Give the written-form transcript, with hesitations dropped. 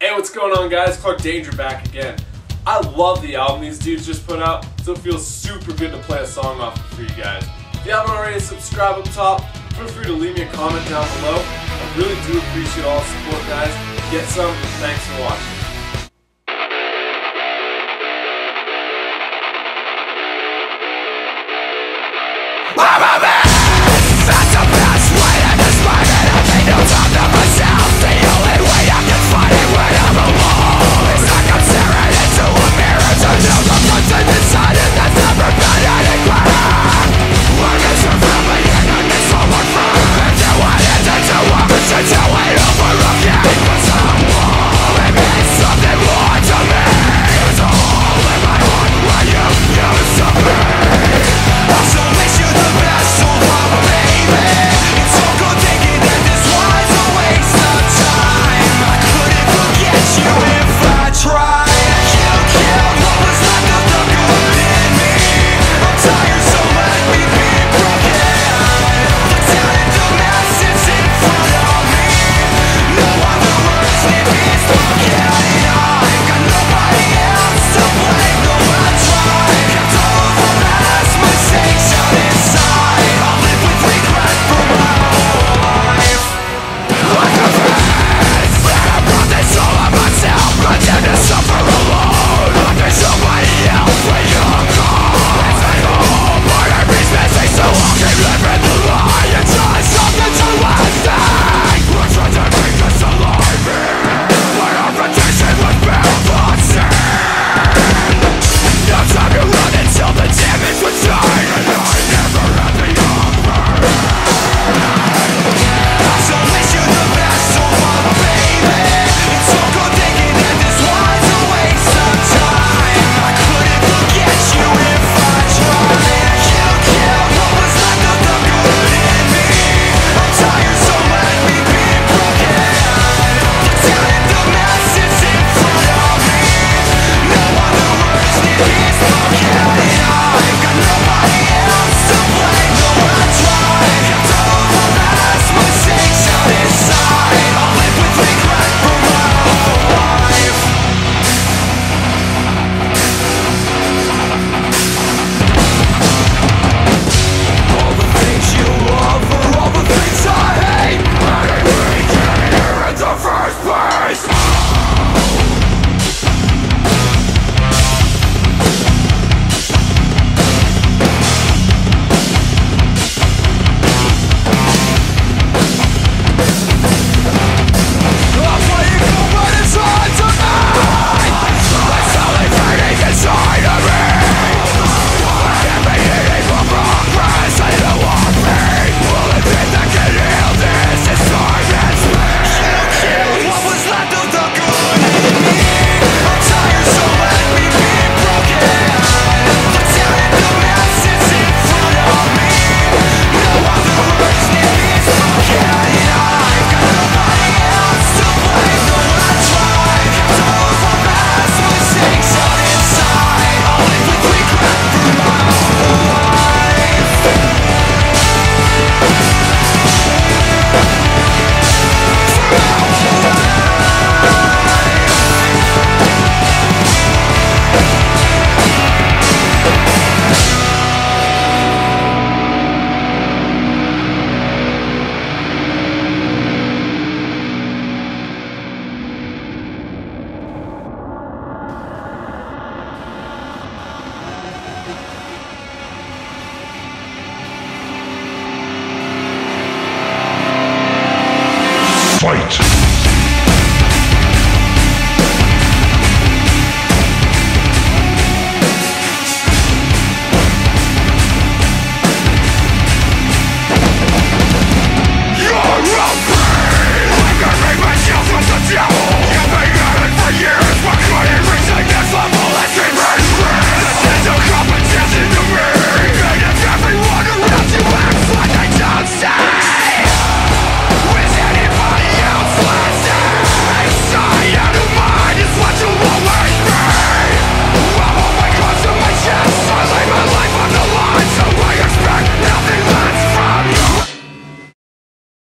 Hey, what's going on, guys? Clark Danger back again. I love the album these dudes just put out, so it feels super good to play a song off it for you guys. If you haven't already subscribed up top, feel free to leave me a comment down below. I really do appreciate all the support, guys. Get some, and thanks for watching. Bye, bye, bye.